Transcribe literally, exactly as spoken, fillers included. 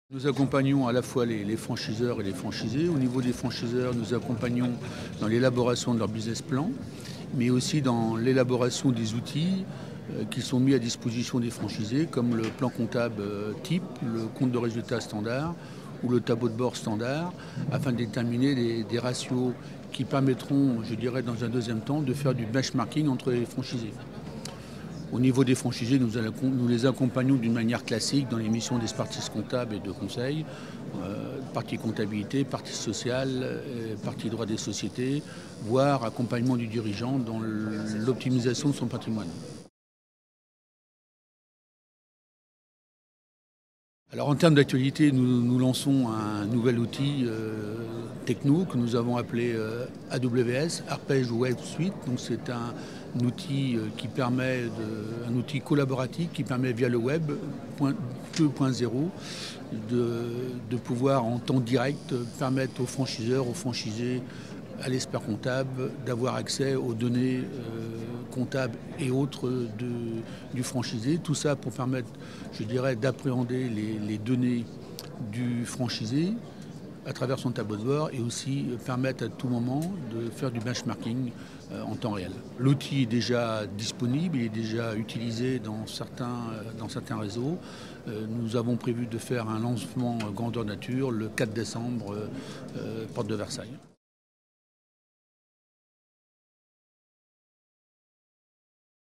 Nous accompagnons à la fois les, les franchiseurs et les franchisés. Au niveau des franchiseurs, nous accompagnons dans l'élaboration de leur business plan, mais aussi dans l'élaboration des outils euh, qui sont mis à disposition des franchisés, comme le plan comptable euh, type, le compte de résultats standard ou le tableau de bord standard, afin de déterminer des, des ratios qui permettront, je dirais dans un deuxième temps, de faire du benchmarking entre les franchisés. Au niveau des franchisés, nous, nous les accompagnons d'une manière classique dans les missions d'expertise comptable et de conseil, euh, partie comptabilité, partie sociale, euh, partie droit des sociétés, voire accompagnement du dirigeant dans l'optimisation de son patrimoine. Alors en termes d'actualité, nous, nous lançons un nouvel outil euh, techno que nous avons appelé euh, A W S, Arpège Web Suite. Donc c'est un, un outil euh, qui permet de, un outil collaboratif qui permet via le web deux point zéro de, de pouvoir en temps direct permettre aux franchiseurs, aux franchisés, à l'expert comptable d'avoir accès aux données euh, comptables et autres de, du franchisé. Tout ça pour permettre, je dirais, d'appréhender les, les données du franchisé à travers son tableau de bord et aussi permettre à tout moment de faire du benchmarking euh, en temps réel. L'outil est déjà disponible, il est déjà utilisé dans certains, dans certains réseaux. Euh, nous avons prévu de faire un lancement grandeur nature le quatre décembre, euh, porte de Versailles.